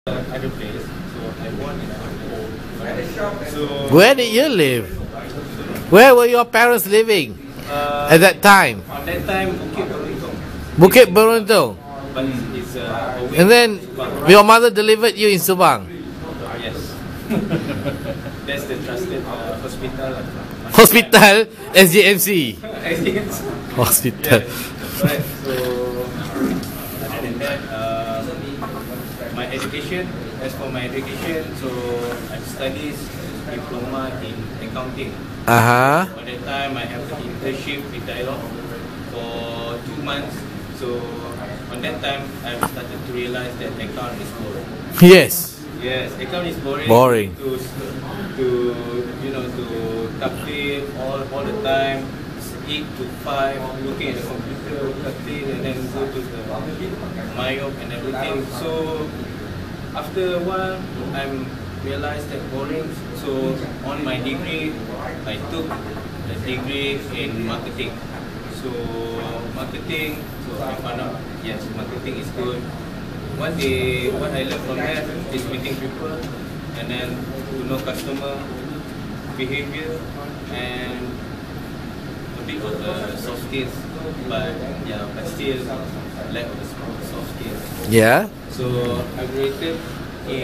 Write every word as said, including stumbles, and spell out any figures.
Other place, so I won in a So Where did you live? Where were your parents living uh, at that time? on that time, Bukit Beruntung. Bukit Beruntung. But it's, it's uh, away And then Subang. your mother delivered you in Subang. Yes. That's the trusted uh, hospital. Hospital, S G M C. S G M C. Hospital. Yes. Right. So other than that, uh, my education. As for my education, so I studied diploma in accounting. Uh huh. At that time, I have an internship with Dialog for two months. So on that time, I started to realize that account is boring. Yes. Yes, account is boring. Boring. To to you know to calculate all all the time, eight to five, looking at the computer, calculate, and then go to the myop and everything. So after a while, I'm realized that boring. So on my degree, I took a degree in marketing. So marketing, so I found out yes, marketing is good. What they, what I learned from that is meeting people, and then to know customer behavior and a bit of the soft skills. But yeah, but still lack of the soft skills. Yeah. So I graduated